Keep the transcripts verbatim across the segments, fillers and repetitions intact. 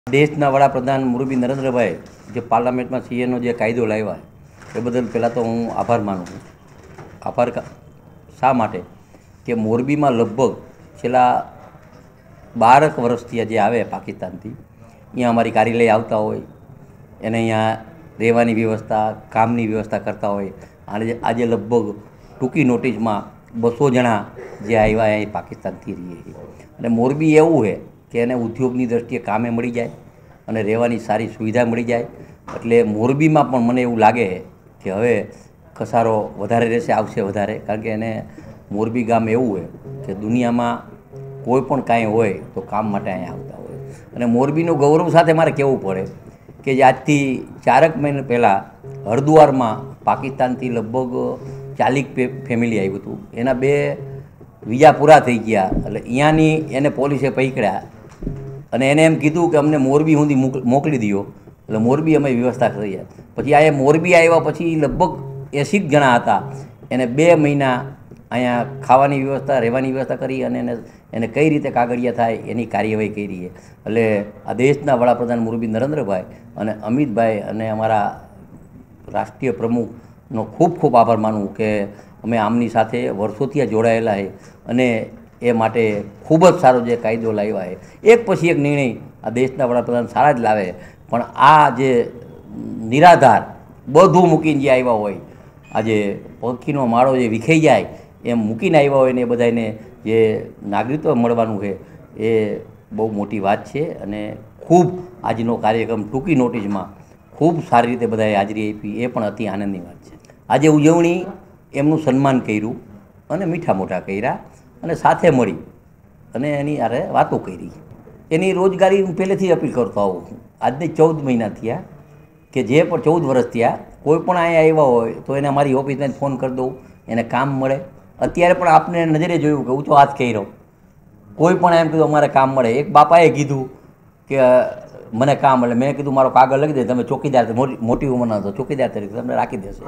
દેશના વડાપ્રધાન મોરબી નરેન્દ્રભાઈ જે પાર્લામેન્ટમાં સીએનો જે કાયદો લાવ્યા એ બદલ પહેલાં તો હું આભાર માનું છું. આભાર શા માટે કે મોરબીમાં લગભગ છેલ્લા બારક વર્ષથી જે આવે પાકિસ્તાનથી અહીંયા અમારી કાર્યાલય આવતા હોય એને અહીંયા રહેવાની વ્યવસ્થા કામની વ્યવસ્થા કરતા હોય અને આજે લગભગ ટૂંકી નોટિસમાં બસો જણા જે આવ્યા એ પાકિસ્તાનથી રહીએ અને મોરબી એવું છે કે એને ઉદ્યોગની દ્રષ્ટિએ કામે મળી જાય અને રહેવાની સારી સુવિધા મળી જાય. એટલે મોરબીમાં પણ મને એવું લાગે કે હવે કસારો વધારે રહેશે, આવશે વધારે, કારણ કે એને મોરબી ગામ એવું હોય કે દુનિયામાં કોઈ પણ કાંઈ હોય તો કામ માટે અહીંયા આવતા હોય. અને મોરબીનું ગૌરવ સાથે મારે કહેવું પડે કે જે આજથી ચારક મહિના પહેલાં હરદ્વારમાં પાકિસ્તાનથી લગભગ ચાલીસ ફેમિલી આવ્યું હતું. એના બે વિઝા પૂરા થઈ ગયા એટલે અહીંયાની એને પોલીસે પકડ્યા અને એને એમ કીધું કે અમને મોરબી સુધી મોકલી દો. એટલે મોરબી અમે વ્યવસ્થા કરી. પછી આ એ મોરબી આવ્યા પછી લગભગ એંસી જણા હતા. એને બે મહિના અહીંયા ખાવાની વ્યવસ્થા, રહેવાની વ્યવસ્થા કરી અને એને એને કઈ રીતે કાગળિયા થાય એની કાર્યવાહી કરી. એટલે આ દેશના વડાપ્રધાન મોરબી નરેન્દ્રભાઈ અને અમિતભાઈ અને અમારા રાષ્ટ્રીય પ્રમુખનો ખૂબ ખૂબ આભાર માનું કે અમે આમની સાથે વર્ષોથી જોડાયેલા છે અને એ માટે ખૂબ જ સારો જે કાયદો લાવ્યા છે. એક પછી એક નિર્ણય આ દેશના વડાપ્રધાન સારા જ લાવે, પણ આ જે નિરાધાર બધું મૂકીને જે આવ્યા હોય, આજે પંખીનો માળો જે વિખાઈ જાય એમ મૂકીને આવ્યા હોય ને એ બધાને જે નાગરિકત્વ મળવાનું છે એ બહુ મોટી વાત છે. અને ખૂબ આજનો કાર્યક્રમ ટૂંકી નોટિસમાં ખૂબ સારી રીતે બધાએ હાજરી આપી, એ પણ અતિ આનંદની વાત છે. આજે ઉજવણી એમનું સન્માન કર્યું અને મીઠા મોઢા કર્યા અને સાથે મળી અને એની આરે વાતો કરી. એની રોજગારી હું પહેલેથી અપીલ કરતો આવું છું. આજને ચૌદ મહિના થયા કે જે પણ ચૌદ વર્ષ થયા કોઈ પણ અહીંયા આવ્યા હોય તો એને અમારી ઓફિસમાં ફોન કરી દઉં, એને કામ મળે. અત્યારે પણ આપને નજરે જોયું કે ઊંચો હાથ કર્યો, કોઈ પણ એમ કીધું અમારે કામ મળે. એક બાપાએ કીધું કે મને કામ મળે. મેં કીધું મારો કાગળ લખી દે, તમે ચોકીદાર મોટી ઉંમરના હતો, ચોકીદાર તરીકે તમને રાખી દેશે.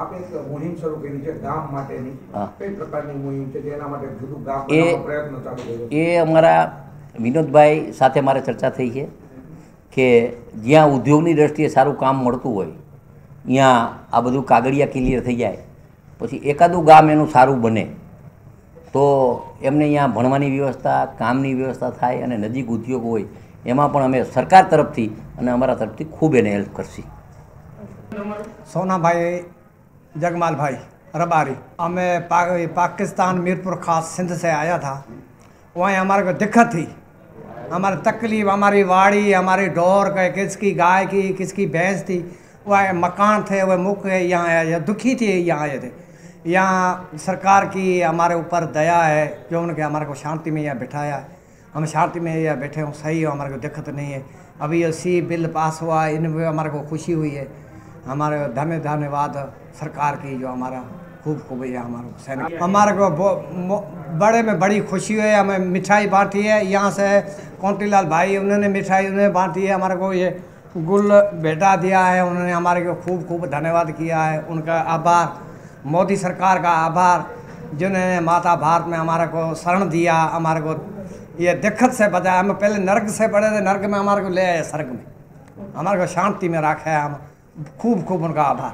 એ અમારા વિનોદભાઈ સાથે મારે ચર્ચા થઈ છે કે જ્યાં ઉદ્યોગની દ્રષ્ટિએ સારું કામ મળતું હોય ત્યાં આ બધું કાગળિયા ક્લિયર થઈ જાય પછી એકાદું ગામ એનું સારું બને તો એમને અહીંયા ભણવાની વ્યવસ્થા, કામની વ્યવસ્થા થાય અને નજીક ઉદ્યોગ હોય એમાં પણ અમે સરકાર તરફથી અને અમારા તરફથી ખૂબ એને હેલ્પ કરશી. सोना भाई जगमाल भाई रबारी, हमें पा, पाकिस्तान मीरपुर खास सिंध से आया था. वहाँ हमारे को दिक्कत थी, हमारी तकलीफ, हमारी वाड़ी, हमारी ढोर का, किसकी गाय की, किसकी भैंस थी, वह मकान थे वह मुख यहाँ आया, दुखी थे यहाँ आए थे. यहाँ सरकार की हमारे ऊपर दया है जो उनके हमारे को शांति में यहाँ बिठाया है. हम शांति में यहाँ बैठे हूँ, सही हो, हमारे को दिक्कत नहीं है. अभी ये सी बिल पास हुआ है, इनमें हमारे को खुशी हुई है. हमारे धन्य धन्यवाद सरकार की जो हमारा खूब खूब है हमारे सैनिक. हमारे को बड़े में बड़ी खुशी है. हमें मिठाई बांटी है यहाँ से कोंटीलाल भाई, उन्होंने मिठाई उन्हें बांटी है. हमारे को ये गुल भेटा दिया है, उन्होंने हमारे को खूब खूब धन्यवाद किया है. उनका आभार, मोदी सरकार का आभार जिन्होंने माता भारत में हमारे को शरण दिया, हमारे को ये दिक्कत से बचाया. हम पहले नर्क से पड़े थे, नर्क में हमारे को ले आए स्वर्ग में, हमारे को शांति में रखा है. हम खूब खूब उनका आभार.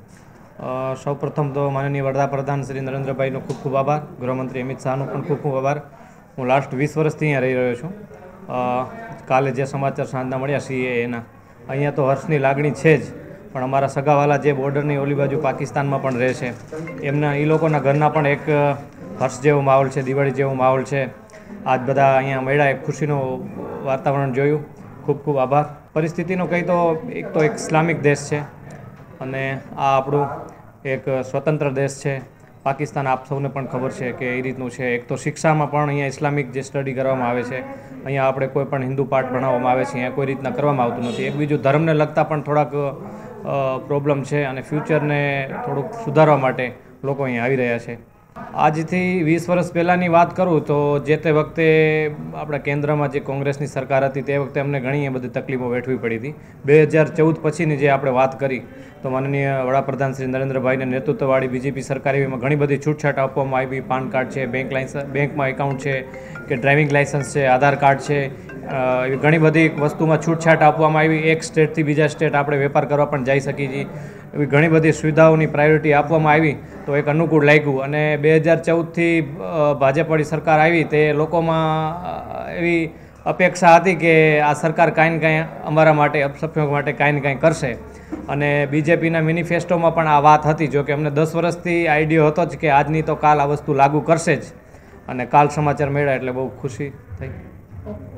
સૌ પ્રથમ તો માનનીય વડાપ્રધાન શ્રી નરેન્દ્રભાઈનો ખૂબ ખૂબ આભાર, ગૃહમંત્રી અમિત શાહનો પણ ખૂબ ખૂબ આભાર. હું લાસ્ટ વીસ વર્ષથી અહીંયા રહી રહ્યો છું. કાલે જે સમાચાર સાંજના મળ્યા છીએ એના અહીંયા તો હર્ષની લાગણી છે જ, પણ અમારા સગાવાલા જે બોર્ડરની ઓલી બાજુ પાકિસ્તાનમાં પણ રહે છે એમના એ લોકોના ઘરના પણ એક હર્ષ જેવો માહોલ છે, દિવાળી જેવો માહોલ છે. આજ બધા અહીંયા મળ્યા, એક ખુશીનું વાતાવરણ જોયું. ખૂબ ખૂબ આભાર. પરિસ્થિતિનો કંઈ તો એક તો એક ઇસ્લામિક દેશ છે અને આ આપણું એક સ્વતંત્ર દેશ છે. પાકિસ્તાન આપ સૌને પણ ખબર છે કે એ રીતનું છે. એક તો શિક્ષામાં પણ અહીંયા ઇસ્લામિક જે સ્ટડી કરવામાં આવે છે, અહીંયા આપણે કોઈ પણ હિન્દુ પાઠ ભણાવવામાં આવે છે, અહીંયા કોઈ રીતના કરવામાં આવતું નથી. એક બીજું ધર્મને લગતા પણ થોડાક પ્રોબ્લેમ છે અને ફ્યુચરને થોડુંક સુધારવા માટે લોકો અહીંયા આવી રહ્યા છે. આજથી વીસ વર્ષ પહેલાંની વાત કરું તો જે તે વખતે આપણા કેન્દ્રમાં જે કોંગ્રેસની સરકાર હતી તે વખતે અમને ઘણી બધી તકલીફો વેઠવી પડી હતી. બે હજાર ચૌદ પછીની જે આપણે વાત કરી તો માનનીય વડાપ્રધાન શ્રી નરેન્દ્રભાઈને નેતૃત્વવાળી બીજેપી સરકાર એમાં ઘણી બધી છૂટછાટ આપવામાં આવી. પાન કાર્ડ છે, બેંક લાઇસન્સ, બેંકમાં એકાઉન્ટ છે કે ડ્રાઇવિંગ લાઇસન્સ છે, આધાર કાર્ડ છે, એવી ઘણી બધી વસ્તુમાં છૂટછાટ આપવામાં આવી. એક સ્ટેટથી બીજા સ્ટેટ આપણે વેપાર કરવા પણ જઈ શકીએ છીએ. એવી ઘણી બધી સુવિધાઓની પ્રાયોરિટી આપવામાં આવી તો એક અનુકૂળ લાગ્યું. અને બે હજાર ચૌદથી ભાજપવાળી સરકાર આવી તે લોકોમાં એવી અપેક્ષા હતી કે આ સરકાર કાંઈ ને કાંઈ અમારા માટે અલ્પસંખ્યકો માટે કાંઈ ને કાંઈ કરશે. અને બીજેપીના મેનિફેસ્ટોમાં પણ આ વાત હતી. જો કે અમને દસ વર્ષથી આઈડિયો હતો જ કે આજની તો કાલ આ વસ્તુ લાગુ કરશે જ, અને કાલ સમાચાર મળ્યા એટલે બહુ ખુશી થઈ.